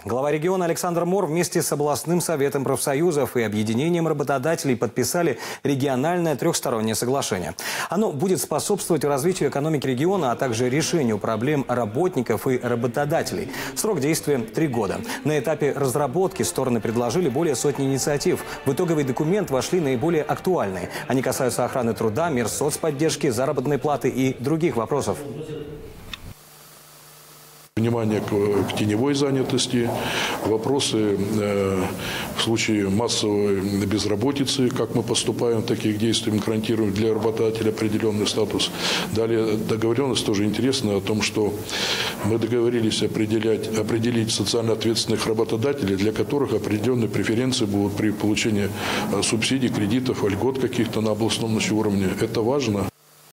Глава региона Александр Мор вместе с областным советом профсоюзов и объединением работодателей подписали региональное трехстороннее соглашение. Оно будет способствовать развитию экономики региона, а также решению проблем работников и работодателей. Срок действия – 3 года. На этапе разработки стороны предложили более сотни инициатив. В итоговый документ вошли наиболее актуальные. Они касаются охраны труда, мер соцподдержки, заработной платы и других вопросов. Внимание к теневой занятости, вопросы в случае массовой безработицы, как мы поступаем в таких действиях, мы гарантируем для работодателя определенный статус. Далее договоренность тоже интересная о том, что мы договорились определить социально ответственных работодателей, для которых определенные преференции будут при получении субсидий, кредитов, льгот каких-то на областном уровне. Это важно.